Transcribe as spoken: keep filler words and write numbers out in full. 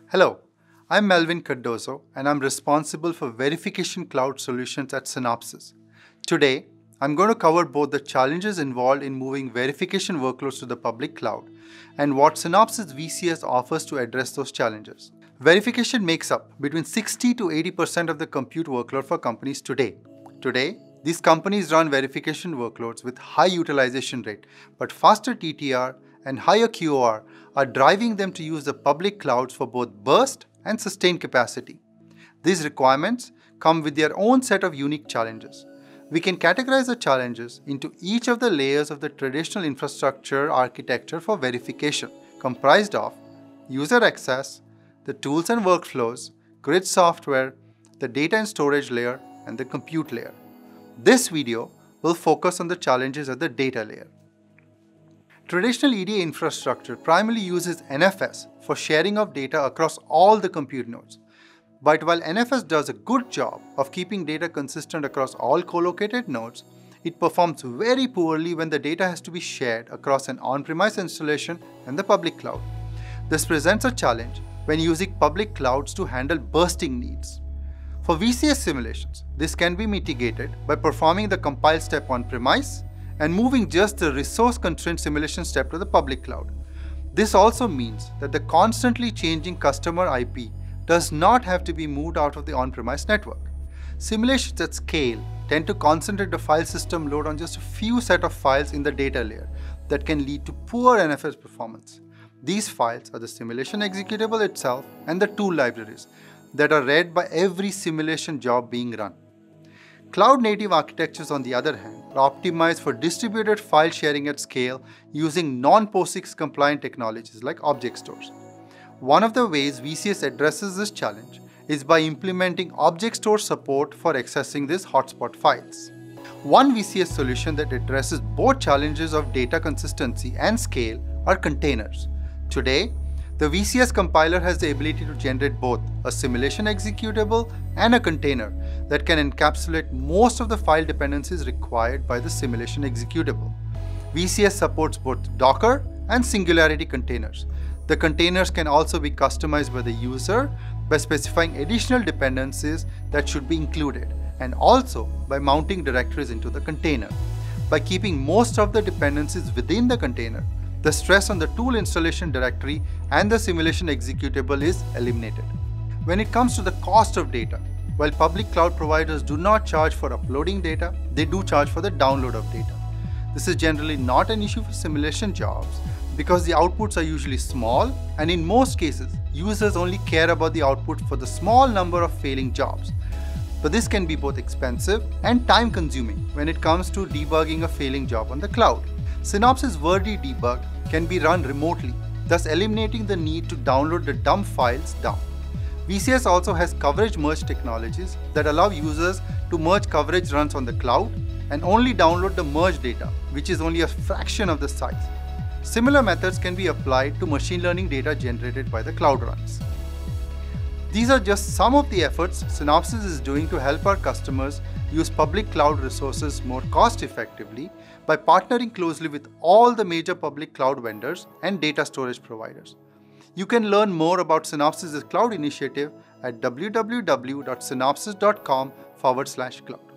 Hello, I'm Melvin Cardozo and I'm responsible for verification cloud solutions at Synopsys. Today, I'm going to cover both the challenges involved in moving verification workloads to the public cloud and what Synopsys V C S offers to address those challenges. Verification makes up between sixty to eighty percent of the compute workload for companies today. Today, these companies run verification workloads with high utilization rate, but faster T T R and higher Q O R are driving them to use the public clouds for both burst and sustained capacity. These requirements come with their own set of unique challenges. We can categorize the challenges into each of the layers of the traditional infrastructure architecture for verification, comprised of user access, the tools and workflows, grid software, the data and storage layer, and the compute layer. This video will focus on the challenges at the data layer. Traditional E D A infrastructure primarily uses N F S for sharing of data across all the compute nodes. But while N F S does a good job of keeping data consistent across all co-located nodes, it performs very poorly when the data has to be shared across an on-premise installation and the public cloud. This presents a challenge when using public clouds to handle bursting needs. For V C S simulations, this can be mitigated by performing the compile step on-premise and moving just the resource-constrained simulation step to the public cloud. This also means that the constantly changing customer I P does not have to be moved out of the on-premise network. Simulations at scale tend to concentrate the file system load on just a few set of files in the data layer that can lead to poor N F S performance. These files are the simulation executable itself and the tool libraries that are read by every simulation job being run. Cloud-native architectures, on the other hand, are optimized for distributed file sharing at scale using non-POSIX compliant technologies like object stores. One of the ways V C S addresses this challenge is by implementing object store support for accessing these hotspot files. One V C S solution that addresses both challenges of data consistency and scale are containers. Today, the V C S compiler has the ability to generate both a simulation executable and a container that can encapsulate most of the file dependencies required by the simulation executable. V C S supports both Docker and Singularity containers. The containers can also be customized by the user by specifying additional dependencies that should be included, and also by mounting directories into the container. By keeping most of the dependencies within the container, the stress on the tool installation directory and the simulation executable is eliminated. When it comes to the cost of data, while public cloud providers do not charge for uploading data, they do charge for the download of data. This is generally not an issue for simulation jobs because the outputs are usually small, and in most cases, users only care about the output for the small number of failing jobs. But this can be both expensive and time-consuming when it comes to debugging a failing job on the cloud. Synopsys Verdi debug can be run remotely, thus eliminating the need to download the dump files down. V C S also has coverage merge technologies that allow users to merge coverage runs on the cloud and only download the merge data, which is only a fraction of the size. Similar methods can be applied to machine learning data generated by the cloud runs. These are just some of the efforts Synopsys is doing to help our customers use public cloud resources more cost-effectively by partnering closely with all the major public cloud vendors and data storage providers. You can learn more about Synopsys' cloud initiative at w w w dot synopsys dot com forward slash cloud.